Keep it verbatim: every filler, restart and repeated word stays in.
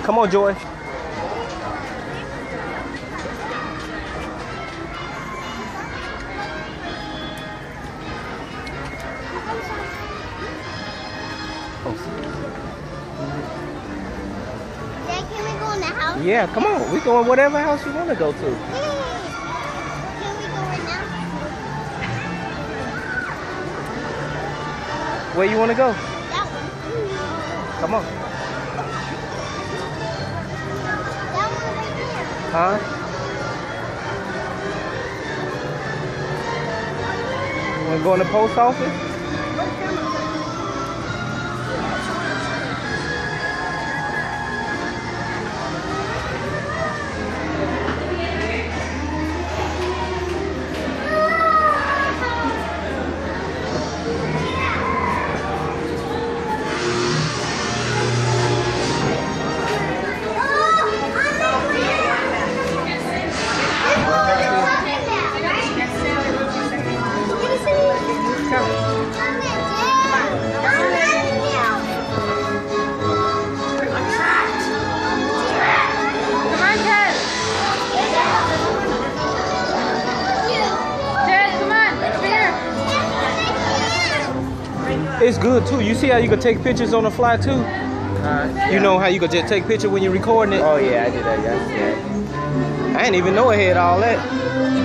Come on, Joy. Dad, can we go in the house? Yeah, come on. We going whatever house you want to go to. Can we go right now? Where you want to go? That one. Come on. That one right there. Huh? You want to go in the post office? It's good too. You see how you can take pictures on the fly too? Uh, yeah. You know how you can just take picture when you're recording it? Oh yeah, I did that yesterday. I didn't even know it had all that.